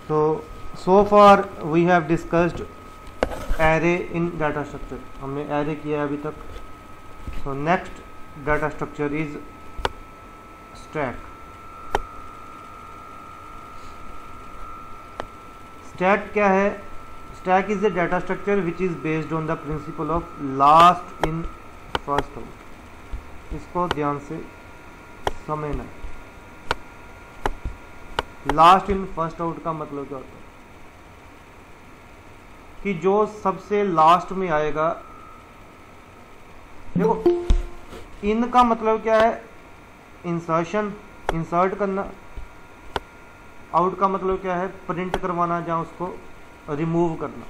so far we have discussed array in data structure. हमने array किया है अभी तक. So next data structure is stack. Stack क्या है? Stack is a data structure which is based on the principle of last in first out. इसको ध्यान से समझना. लास्ट इन फर्स्ट आउट का मतलब क्या होता है कि जो सबसे लास्ट में आएगा. देखो इन का मतलब क्या है? इंसर्शन, इंसर्ट करना. आउट का मतलब क्या है? प्रिंट करवाना या उसको रिमूव करना.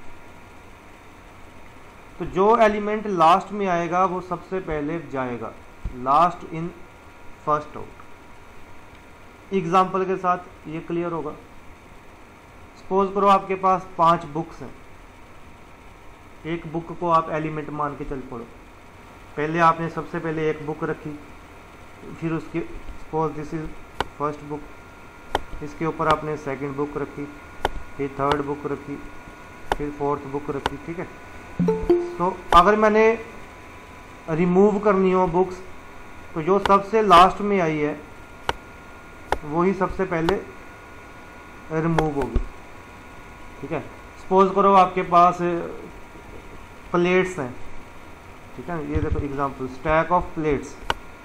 तो जो एलिमेंट लास्ट में आएगा वो सबसे पहले जाएगा. Last in first out. Example के साथ ये क्लियर होगा. सपोज करो आपके पास 5 बुक्स हैं. एक बुक को आप एलिमेंट मान के चल पड़ो. पहले आपने सबसे पहले एक बुक रखी, फिर उसके suppose this is first book, इसके ऊपर आपने सेकंड बुक रखी, फिर थर्ड बुक रखी, फिर फोर्थ बुक रखी. ठीक है. तो अगर मैंने रिमूव करनी हो बुक्स तो जो सबसे लास्ट में आई है वही सबसे पहले रिमूव होगी. ठीक है. सपोज करो आपके पास प्लेट्स हैं. ठीक है. ये देखो example, stack of plates.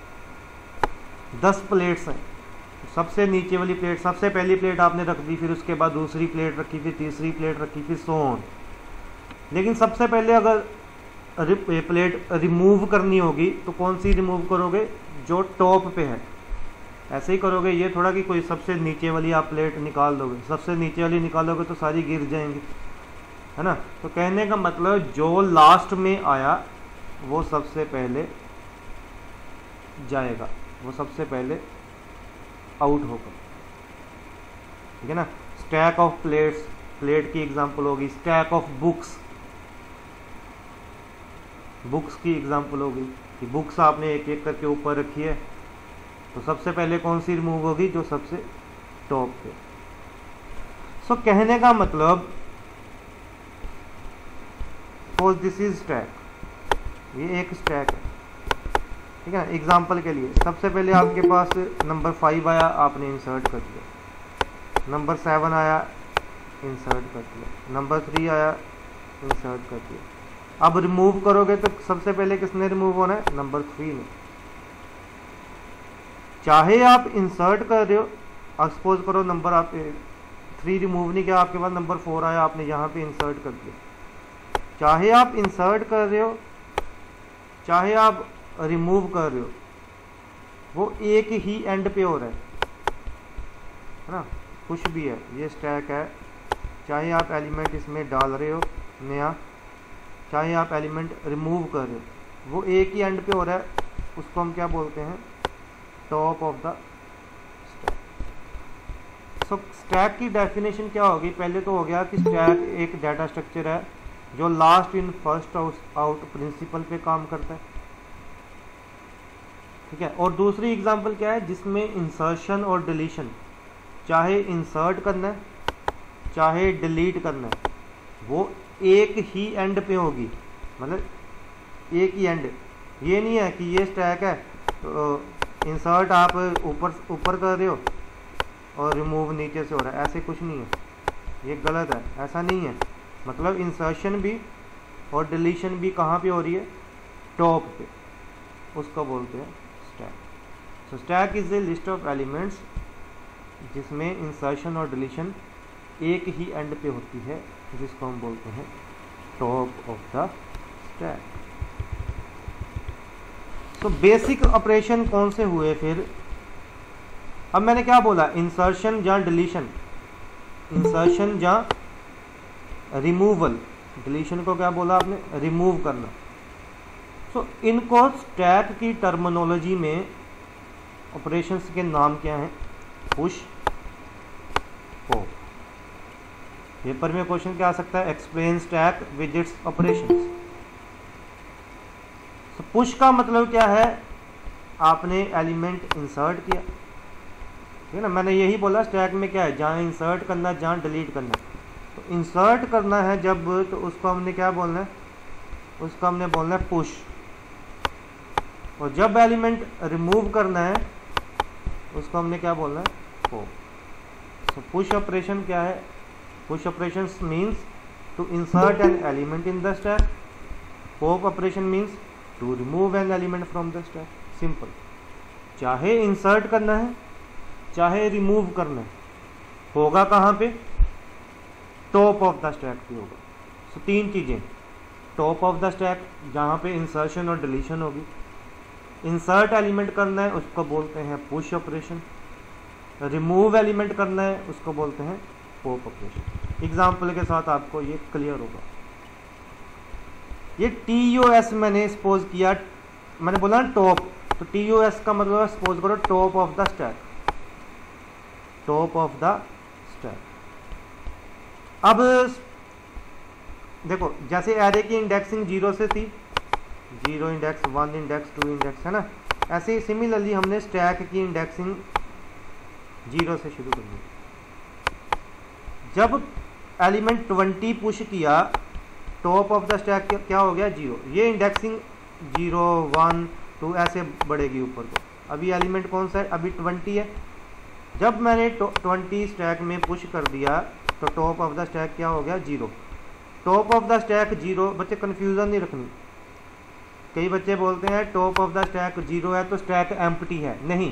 10 plates हैं. सबसे नीचे वाली प्लेट, सबसे पहली प्लेट आपने रख दी, फिर उसके बाद दूसरी प्लेट रखी, फिर तीसरी प्लेट रखी, फिर सो ऑन. लेकिन सबसे पहले अगर प्लेट रिमूव करनी होगी तो कौन सी रिमूव करोगे? जो टॉप पे है. ऐसे ही करोगे. ये थोड़ा कि कोई सबसे नीचे वाली आप प्लेट निकाल दोगे. सबसे नीचे वाली निकालोगे तो सारी गिर जाएंगी, है ना. तो कहने का मतलब जो लास्ट में आया वो सबसे पहले जाएगा, वो सबसे पहले आउट होगा. ठीक है ना. स्टैक ऑफ प्लेट्स, प्लेट की एग्जांपल होगी. स्टैक ऑफ बुक्स, बुक्स की एग्जांपल होगी कि बुक्स आपने एक एक करके ऊपर रखी है तो सबसे पहले कौन सी रिमूव होगी? जो सबसे टॉप पे. सो कहने का मतलब सपोज दिस इज स्टैक. ये एक स्टैक है. ठीक है. एग्जांपल के लिए सबसे पहले आपके पास नंबर 5 आया, आपने इंसर्ट कर दिया. नंबर 7 आया, इंसर्ट कर दिया. नंबर 3 आया, इंसर्ट कर दिया. अब रिमूव करोगे तो सबसे पहले किसने रिमूव होना है? नंबर 3 ने. चाहे आप इंसर्ट कर रहे हो, अब सपोज करो नंबर आप 3 रिमूव नहीं किया, आपके पास नंबर 4 आया, आपने यहाँ पे इंसर्ट कर दिया. चाहे आप इंसर्ट कर रहे हो, चाहे आप रिमूव कर रहे हो, वो एक ही एंड पे हो रहा है ना. कुछ भी है, ये स्टैक है. चाहे आप एलिमेंट इसमें डाल रहे हो नया, चाहे आप एलिमेंट रिमूव कर रहे हो, वो एक ही एंड पे हो रहा है. उसको हम क्या बोलते हैं? Top of the stack. So stack की डेफिनेशन क्या होगी? पहले तो हो गया कि स्टैक एक डाटा स्ट्रक्चर है जो last in first out principle पे काम करता है. ठीक है. और दूसरी एग्जांपल क्या है? जिसमें इंसर्शन और डिलीशन, चाहे इंसर्ट करना है चाहे डिलीट करना है, वो एक ही एंड पे होगी. मतलब एक ही एंड. ये नहीं है कि ये स्टैक है तो इंसर्ट आप ऊपर कर रहे हो और रिमूव नीचे से हो रहा है. ऐसे कुछ नहीं है, ये गलत है. ऐसा नहीं है. मतलब इंसर्शन भी और डिलीशन भी कहाँ पे हो रही है? टॉप पे. उसको बोलते हैं stack. So stack is a list of elements जिसमें इंसर्शन और डिलीशन एक ही एंड पे होती है, जिसको हम बोलते हैं top of the stack. So basic operation कौन से हुए फिर? अब मैंने क्या बोला? इंसर्शन या डिलीशन, इंसर्शन या रिमूवल. डिलीशन को क्या बोला आपने? रिमूव करना. सो इनको स्टैक की टर्मिनोलॉजी में ऑपरेशंस के नाम क्या हैं? Push, pop. पेपर में क्वेश्चन क्या आ सकता है? Explain stack with its operations. Push का मतलब क्या है? आपने एलिमेंट इंसर्ट किया, ठीक है ना। मैंने यही बोला स्टैक में क्या है, जहाँ इंसर्ट करना है, जहाँ डिलीट करना है। तो इंसर्ट करना है जब, तो उसको हमने क्या बोलना है, उसको हमने बोलना है पुश। और जब एलिमेंट रिमूव करना है उसको हमने क्या बोलना है, पॉप। सो पुश ऑपरेशन क्या है, push operation means to insert an element in the stack, pop operation means to remove an element from the stack. Simple. चाहे इंसर्ट करना है चाहे रिमूव करना है, होगा कहाँ पे, टॉप ऑफ द स्टैक पे होगा। सो तीन चीजें, टॉप ऑफ द स्टैक जहाँ पे इंसर्शन और डिलीशन होगी, इंसर्ट एलिमेंट करना है उसको बोलते हैं पुश ऑपरेशन, रिमूव एलिमेंट करना है उसको बोलते हैं पॉप ऑपरेशन। एग्जाम्पल के साथ आपको ये क्लियर होगा। ये TOS मैंने सपोज किया, मैंने बोला ना टॉप, तो TOS का मतलब सपोज करो top of the stack, top of the stack. अब देखो जैसे एरे की इंडेक्सिंग 0 से थी, 0 इंडेक्स, 1 इंडेक्स, 2 इंडेक्स, है ना, ऐसे ही सिमिलरली हमने स्टैक की इंडेक्सिंग 0 से शुरू करनी है। जब एलिमेंट 20 पुश किया, टॉप ऑफ द स्टैक क्या हो गया, 0। ये इंडेक्सिंग 0, 1, 2 ऐसे बढ़ेगी ऊपर को। अभी एलिमेंट कौन सा है, अभी 20 है। जब मैंने 20 स्टैक में पुश कर दिया तो टॉप ऑफ द स्टैक क्या हो गया, 0। टॉप ऑफ द स्टैक 0, बच्चे कंफ्यूजन नहीं रखनी। कई बच्चे बोलते हैं टॉप ऑफ द स्टैक 0 है तो स्टैक एम्प्टी है, नहीं।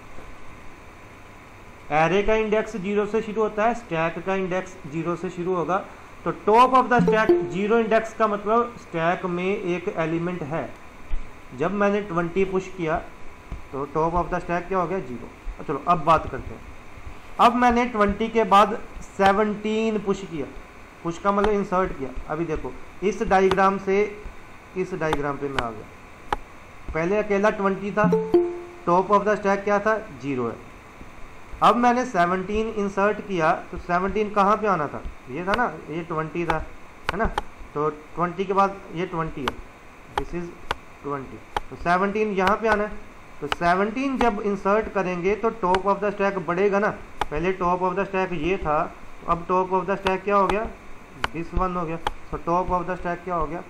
एरे का इंडेक्स 0 से शुरू होता है, स्टैक का इंडेक्स 0 से शुरू होगा। तो top of the stack 0 index का मतलब स्टैक में एक एलिमेंट है। जब मैंने 20 पुश किया तो टॉप ऑफ द स्टैक क्या हो गया, 0। चलो अब बात करते हैं। अब मैंने 20 के बाद 17 पुश किया, पुश का मतलब इंसर्ट किया। अभी देखो इस डायग्राम से इस डायग्राम पे मैं आ गया। पहले अकेला 20 था, टॉप ऑफ द स्टैक क्या था, 0 है। अब मैंने 17 इंसर्ट किया तो 17 कहाँ पे आना था, ये था ना, ये 20 था, है ना। तो 20 के बाद ये 20 है, दिस इज 20, तो 17 यहाँ पे आना है। तो 17 जब इंसर्ट करेंगे तो टॉप ऑफ द स्टैक बढ़ेगा ना। पहले टॉप ऑफ द स्टैक ये था, तो अब टॉप ऑफ द स्टैक क्या हो गया, दिस 1 हो गया। तो टॉप ऑफ द स्टैक क्या हो गया,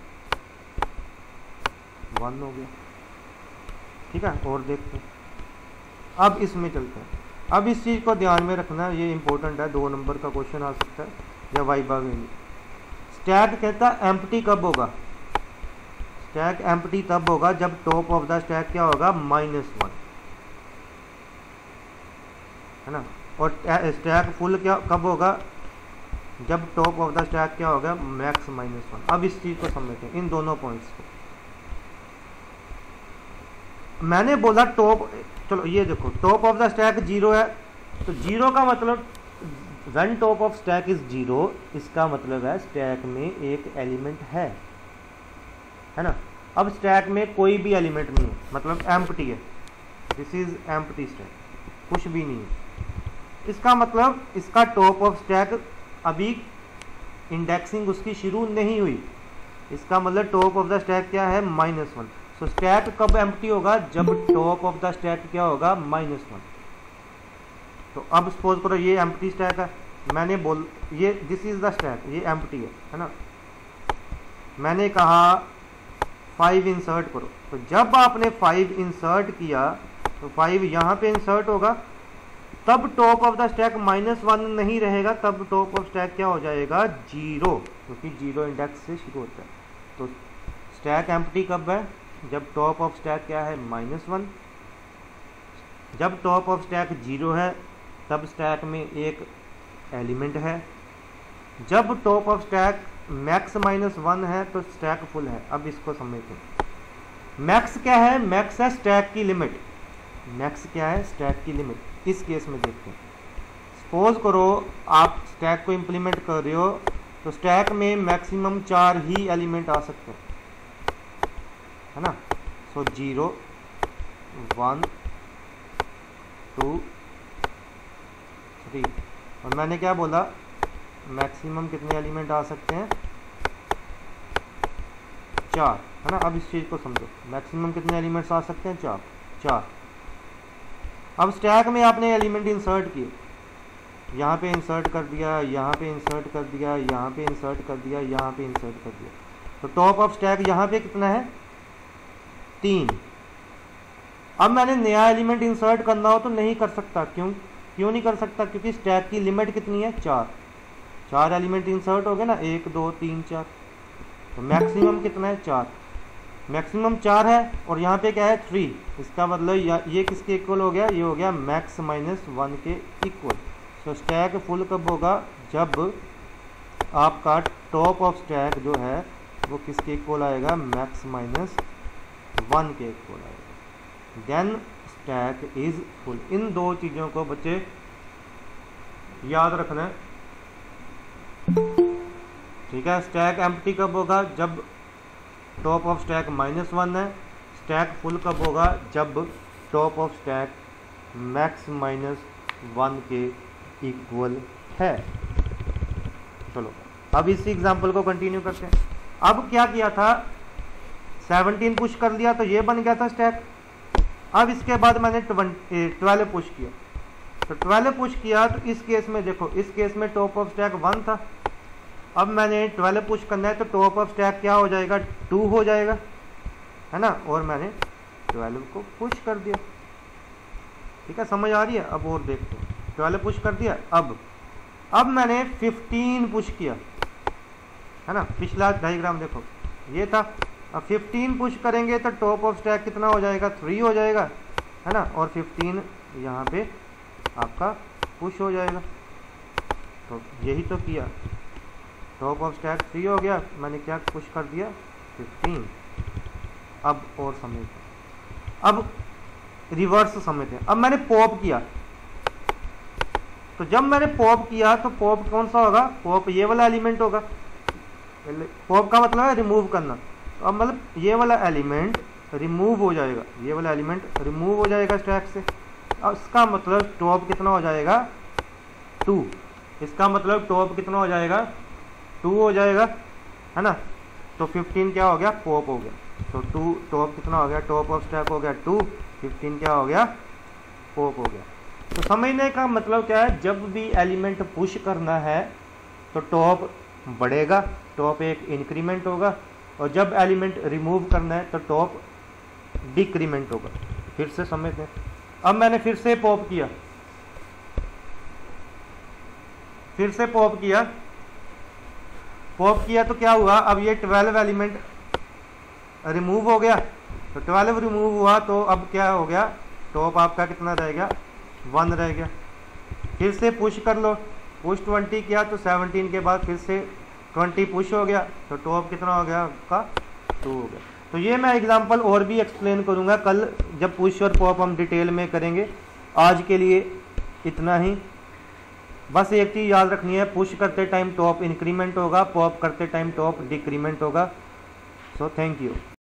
1 हो गया। ठीक है, और देखते हैं। अब इसमें चलते हैं। अब इस चीज़ को ध्यान में रखना, ये इंपॉर्टेंट है, 2 नंबर का क्वेश्चन आ सकता है या वाइवा में। स्टैक कहता है एम्प्टी कब होगा, स्टैक एम्प्टी तब होगा जब टॉप ऑफ द स्टैक क्या होगा, -1, है ना। और स्टैक फुल क्या कब होगा, जब टॉप ऑफ द स्टैक क्या होगा, मैक्स -1। अब इस चीज़ को समझते हैं, इन दोनों पॉइंट्स को। मैंने बोला टॉप, चलो ये देखो टॉप ऑफ द स्टैक 0 है, तो 0 का मतलब when top of stack is 0, इसका मतलब है स्टैक में एक एलिमेंट है ना। अब स्टैक में कोई भी एलिमेंट नहीं है, मतलब एम्प्टी है, दिस इज एम्प्टी स्टैक, कुछ भी नहीं है। इसका मतलब इसका टॉप ऑफ स्टैक अभी इंडेक्सिंग उसकी शुरू नहीं हुई, इसका मतलब टॉप ऑफ द स्टैक क्या है, -1। सो स्टैक कब एम्प्टी होगा, जब टॉप ऑफ द स्टैक क्या होगा, -1। तो अब सपोज करो ये एम्प्टी स्टैक है, मैंने बोल ये दिस इज द स्टैक, ये एम्प्टी है ना। मैंने कहा 5 इंसर्ट करो, तो जब आपने 5 इंसर्ट किया तो 5 यहाँ पे इंसर्ट होगा, तब टॉप ऑफ द स्टैक -1 नहीं रहेगा, तब टॉप ऑफ स्टैक क्या हो जाएगा, 0, क्योंकि 0 इंडेक्स से शुरू होता है। तो स्टैक एम्प्टी कब है, जब टॉप ऑफ स्टैक क्या है, -1। जब टॉप ऑफ स्टैक 0 है तब स्टैक में एक एलिमेंट है। जब टॉप ऑफ स्टैक मैक्स -1 है तो स्टैक फुल है। अब इसको समझते हैं। मैक्स क्या है, मैक्स है स्टैक की लिमिट, मैक्स क्या है, स्टैक की लिमिट। इस केस में देखते हैं, सपोज करो आप स्टैक को इम्प्लीमेंट कर रहे हो, तो स्टैक में मैक्सिमम 4 ही एलिमेंट आ सकते हैं, है ना। सो 0, 1, 2, 3, और मैंने क्या बोला, मैक्सिमम कितने एलिमेंट आ सकते हैं, 4, है ना। अब इस चीज़ को समझो, मैक्सिमम कितने एलिमेंट्स आ सकते हैं, 4। अब स्टैक में आपने एलिमेंट इंसर्ट किए, यहाँ पे इंसर्ट कर दिया, यहाँ पे इंसर्ट कर दिया, यहाँ पे इंसर्ट कर दिया, यहाँ पे इंसर्ट कर दिया, तो टॉप ऑफ स्टैक यहाँ पे कितना है 3। अब मैंने नया एलिमेंट इंसर्ट करना हो तो नहीं कर सकता, क्यों नहीं कर सकता? क्योंकि स्टैक की लिमिट कितनी है 4 एलिमेंट इंसर्ट हो गए ना, 1 2 3 4, तो मैक्सिमम कितना है 4, मैक्सिमम 4 है और यहाँ पे क्या है 3, इसका मतलब ये किसके इक्वल हो गया? ये हो गया मैक्स माइनस 1 के इक्वल। तो स्टैक फुल कब होगा? जब आपका टॉप ऑफ स्टैक जो है वो किसके इक्वल आएगा? मैक्स माइनस 1 के इक्वल आएगा, देन स्टैक इज फुल। इन दो चीज़ों को बच्चे याद रखना है, ठीक है। स्टैक एम्प्टी कब होगा? जब टॉप ऑफ स्टैक -1 है। स्टैक फुल कब होगा? जब top of stack max minus 1 के इक्वल है। चलो अब इसी एग्जांपल को कंटिन्यू करते हैं। अब क्या किया था, 17 पुश कर लिया तो ये बन गया था स्टैक। अब इसके बाद मैंने 12 पुश किया, तो 12 पुश किया तो इस केस में देखो, इस केस में टॉप ऑफ स्टैक 1 था। अब मैंने 12 पुश करना है तो टॉप ऑफ स्टैक क्या हो जाएगा? 2 हो जाएगा, है ना। और मैंने 12 को पुश कर दिया, ठीक है, समझ आ रही है। अब और देखते हैं, 12 पुश कर दिया। अब मैंने 15 पुश किया, है ना। पिछला डायग्राम देखो ये था। अब 15 पुश करेंगे तो टॉप ऑफ स्टैक कितना हो जाएगा? 3 हो जाएगा, है ना। और 15 यहाँ पे आपका पुश हो जाएगा, तो यही तो किया। टॉप ऑफ स्टैक 3 हो गया, मैंने क्या पुश कर दिया? 15। अब और समझते हैं, अब रिवर्स समझते हैं। अब मैंने पॉप किया, तो जब मैंने पॉप किया तो पॉप कौन सा होगा? पॉप ये वाला एलिमेंट होगा। पॉप का मतलब है रिमूव करना, तो अब मतलब ये वाला एलिमेंट रिमूव हो जाएगा, ये वाला एलिमेंट रिमूव हो जाएगा स्टैक से। अब इसका मतलब टॉप कितना हो जाएगा? 2। इसका मतलब टॉप कितना हो जाएगा? 2 हो जाएगा, है ना। तो 15 क्या हो गया? पॉप हो गया। तो 2 टॉप कितना हो गया? टॉप ऑफ स्टैक हो गया 2, 15 क्या हो गया? पॉप हो गया। तो समझने का मतलब क्या है, जब भी एलिमेंट पुश करना है तो टॉप बढ़ेगा, टॉप एक इंक्रीमेंट होगा, और जब एलिमेंट रिमूव करना है तो टॉप डिक्रीमेंट होगा। फिर से समझते हैं। अब मैंने फिर से पॉप किया, पॉप किया तो क्या हुआ? अब ये 12 एलिमेंट रिमूव हो गया, तो 12 रिमूव हुआ तो अब क्या हो गया? टॉप आपका कितना रह गया? 1 रह गया। फिर से पुश कर लो, पुश 20 किया तो 17 के बाद फिर से 20 पुश हो गया, तो टॉप कितना हो गया आपका? 2 हो गया। तो ये मैं एग्जांपल और भी एक्सप्लेन करूँगा कल, जब पुश और पॉप हम डिटेल में करेंगे। आज के लिए इतना ही। बस एक चीज़ याद रखनी है, पुश करते टाइम टॉप इंक्रीमेंट होगा, पॉप करते टाइम टॉप डिक्रीमेंट होगा। So thank you.